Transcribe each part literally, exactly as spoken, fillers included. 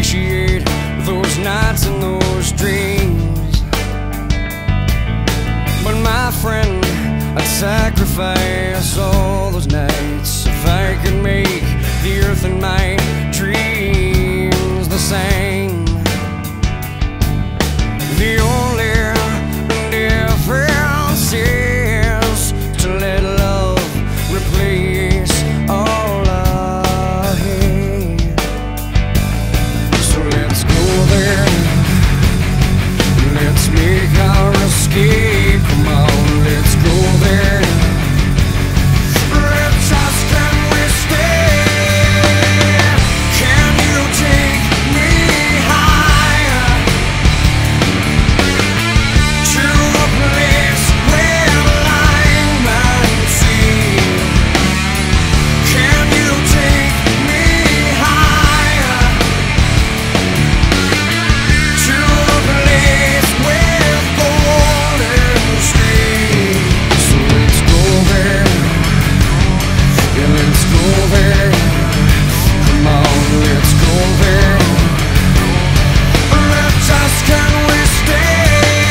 appreciate those nights and those dreams. But my friend, I'd sacrifice all those nights if I could make the earth and my dreams the same. The only difference is to let love replace all I hate. So let's go there, let's make our escape. Come on, let's go there. Let's ask, can we stay? Can you take me higher to a place where lying might see? Can you take me higher to a place with golden streams? So let's go there, yeah, let's go there. Come on, let's go there. Let's ask, can we stay?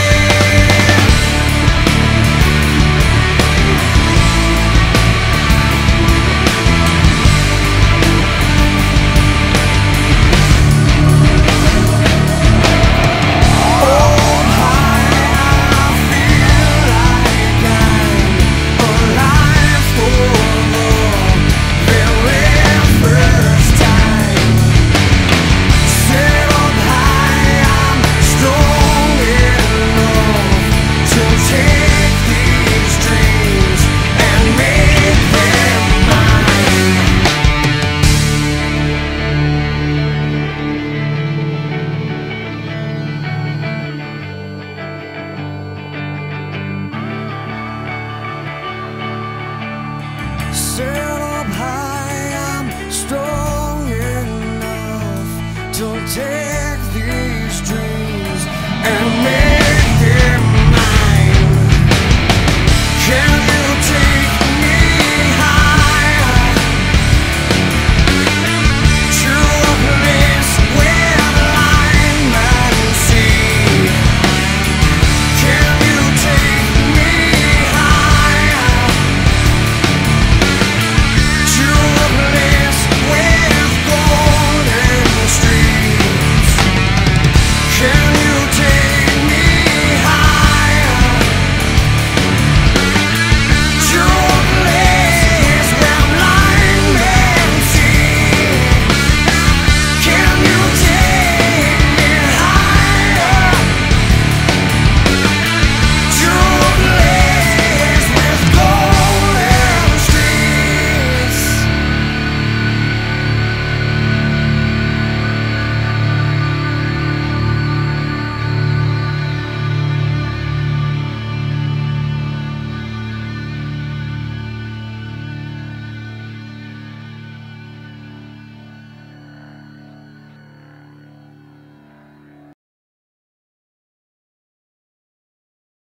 Set up high, I'm strong enough to take these dreams.